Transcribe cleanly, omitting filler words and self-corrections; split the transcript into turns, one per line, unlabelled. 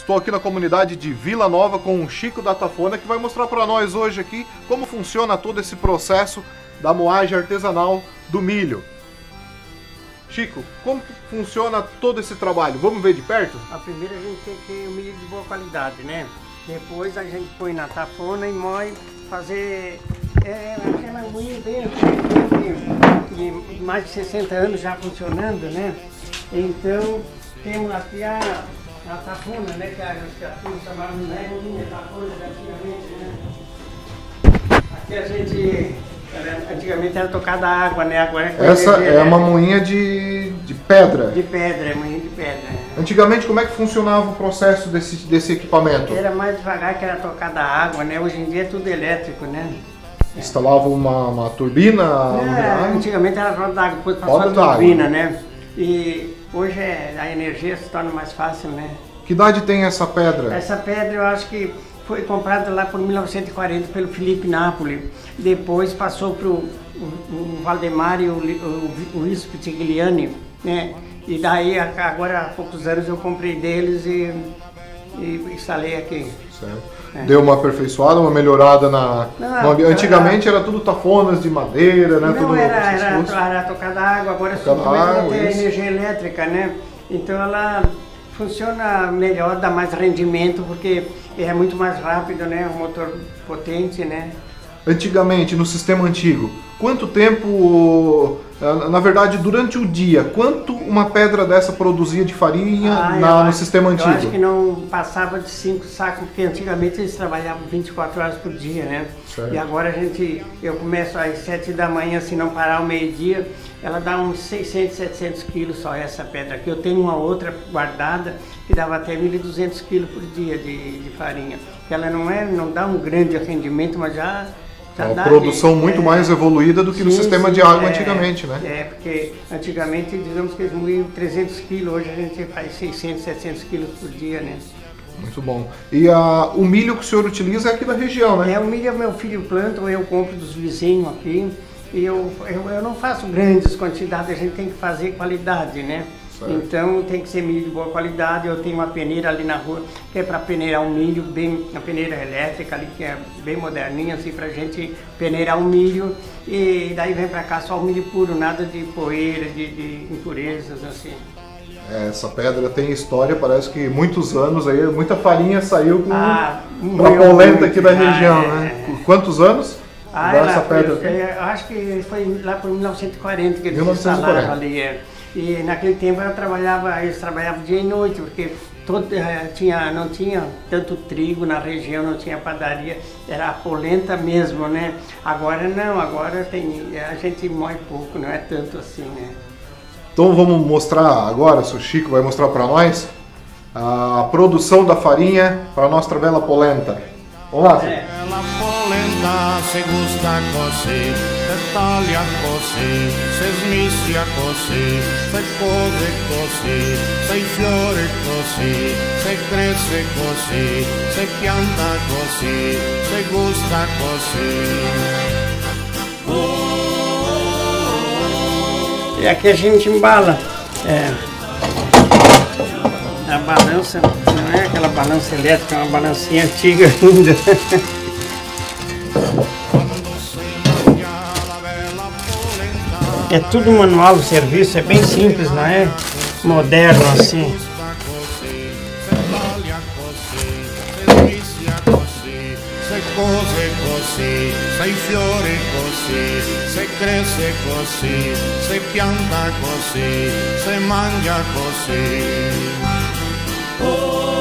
Estou aqui na comunidade de Vila Nova com o Chico da Tafona, que vai mostrar para nós hoje aqui como funciona todo esse processo da moagem artesanal do milho. Chico, como que funciona todo esse trabalho? Vamos ver de perto?
A primeira a gente tem que ter o milho de boa qualidade, né? Depois a gente põe na tafona e moe, fazer aquela moinha bem antiga, de mais de 60 anos já funcionando, né? Então temos aqui a tafona, né? Que a turma chamava de moinha, tafona antigamente, né? Aqui a gente... Antigamente era tocada água, né? Agora
essa é uma moinha de pedra.
De pedra, é moinha de pedra.
Antigamente, como é que funcionava o processo desse equipamento?
Era mais devagar, que era tocada água, né? Hoje em dia é tudo elétrico, né?
Instalava uma turbina?
Antigamente era roda d'água, depois passou a turbina, né? E hoje a energia se torna mais fácil, né?
Que idade tem essa pedra?
Essa pedra eu acho que foi comprada lá por 1940 pelo Felipe Napoli. Depois passou para o Valdemar e o Luiz Pitigliani, né? E daí, agora há poucos anos, eu comprei deles e instalei aqui.
Certo. Deu uma aperfeiçoada, uma melhorada Antigamente era tudo tafonas de madeira, né?
Não, era tocada água, agora simplesmente tem energia elétrica, né? Então ela funciona melhor, dá mais rendimento, porque é muito mais rápido, né? Um motor potente, né?
Antigamente, no sistema antigo, quanto tempo, na verdade, durante o dia, quanto uma pedra dessa produzia de farinha no sistema antigo?
Eu acho que não passava de 5 sacos, porque antigamente eles trabalhavam 24 horas por dia, né? Certo. E agora eu começo às 7 da manhã, se não parar ao meio-dia, ela dá uns 600, 700 quilos só essa pedra aqui. Eu tenho uma outra guardada que dava até 1.200 quilos por dia de farinha. Ela não dá um grande rendimento, mas já
uma produção muito mais evoluída do que no sistema de água antigamente, né?
Porque antigamente, digamos que eles moíam 300 quilos, hoje a gente faz 600, 700 quilos por dia, né?
Muito bom. E o milho que o senhor utiliza é aqui da região, né?
O milho meu filho planta, ou eu compro dos vizinhos aqui. E eu não faço grandes quantidades, a gente tem que fazer qualidade, né? Certo. Então tem que ser milho de boa qualidade. Eu tenho uma peneira ali na rua que é para peneirar um milho, uma peneira elétrica ali que é bem moderninha, assim, pra gente peneirar um milho. E daí vem pra cá só o milho puro, nada de poeira, de impurezas, assim.
Essa pedra tem história, parece que muitos anos aí, muita farinha saiu pra polenta aqui da região, né? Quantos anos? Essa pedra
eu acho que foi lá por 1940 que eles instalaram ali. E naquele tempo eles trabalhavam dia e noite, porque não tinha tanto trigo na região, não tinha padaria, era a polenta mesmo, né? Agora não, agora a gente moe pouco, não é tanto assim, né?
Então vamos mostrar agora, o Chico vai mostrar para nós a produção da farinha para a nossa bela polenta. Vamos lá, Chico.
Polenta se gusta così, se taglia così, se smisia così, se cose così, se fiore così, se cresce così, se pianta così, se gusta così.
E aqui a gente embala. A balança não é aquela balança elétrica, é uma balancinha antiga ainda. É tudo manual o serviço, é bem simples, não é moderno assim.
Se cose così, se fiore così, se cresce così, se pianta così, se mangia così.